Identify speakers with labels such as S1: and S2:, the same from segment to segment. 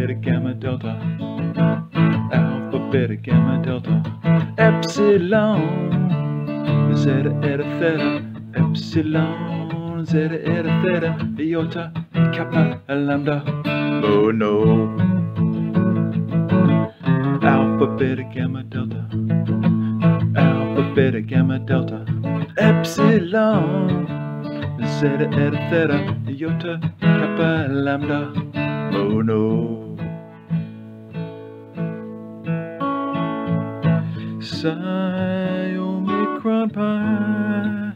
S1: beta, gamma, delta. Alpha, beta, gamma, delta. Epsilon, zeta, eta, theta. Epsilon, zeta, eta, theta. Iota, kappa, lambda. Oh no. Alpha, beta, gamma, delta. Alpha, beta, gamma, delta. Epsilon, zeta, eta, theta. Iota, kappa, lambda. Oh no. Psi, Omicron, Pi,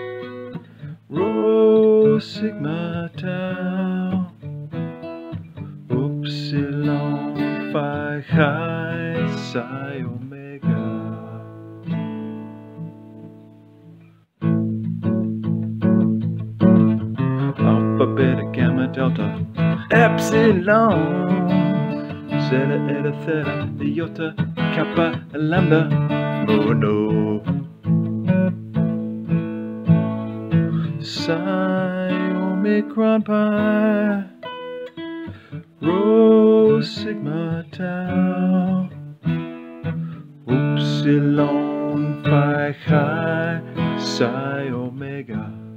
S1: Rho, Sigma, Tau, Upsilon, Phi, Chi, Psi, Omega. Alpha, beta, gamma, delta. Epsilon, zeta, eta, theta, iota, kappa, lambda. Oh no. Psi, Omicron, Pi, Rho, Sigma, Tau, Upsilon, Phi, Chi, Psi, Omega.